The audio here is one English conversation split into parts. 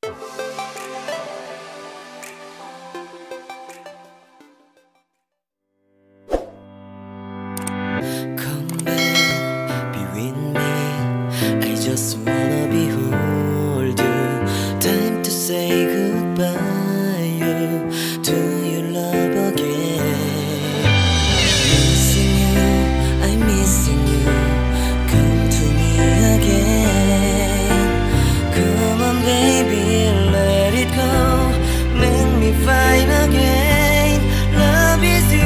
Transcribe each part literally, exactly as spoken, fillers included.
just wanna behold you. Time to say goodbye, you to your love again. Missing you, I'm missing you. Come to me again. Come on baby, let it go. Make me fine again. Love is you.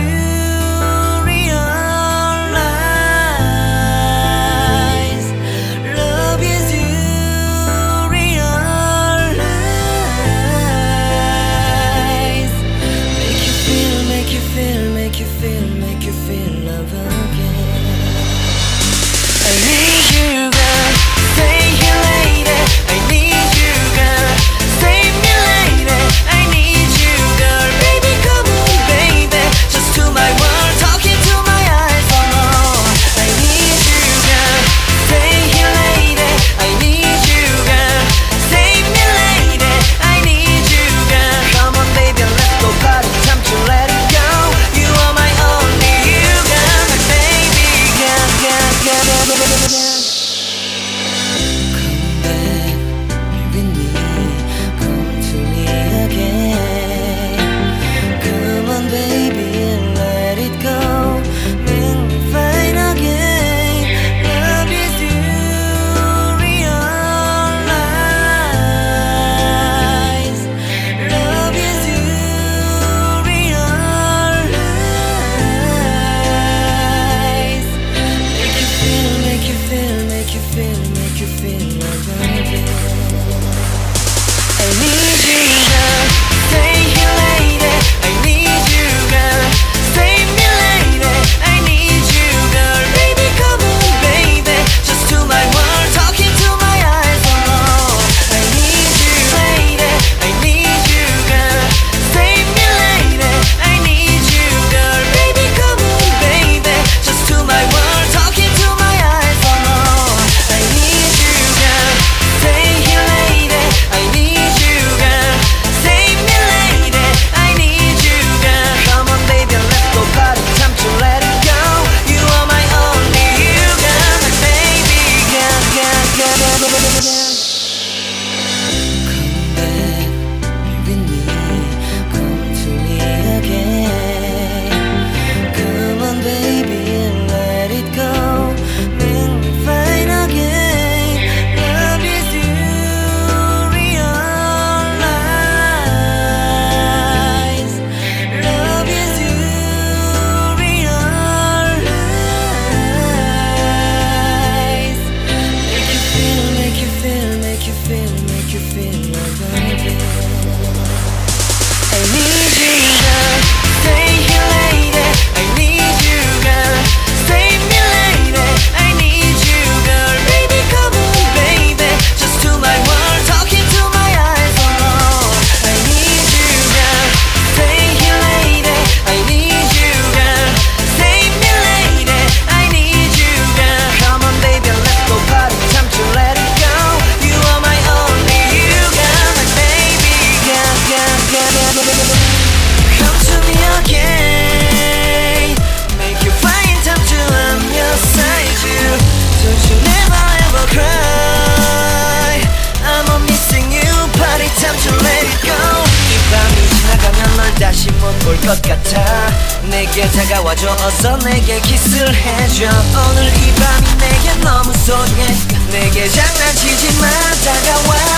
다시 못 볼 것 같아. 내게 다가와줘 어서 내게 키스를 해줘. 오늘 이 밤이 내게 너무 소중해. 내게 장난치지 마 다가와.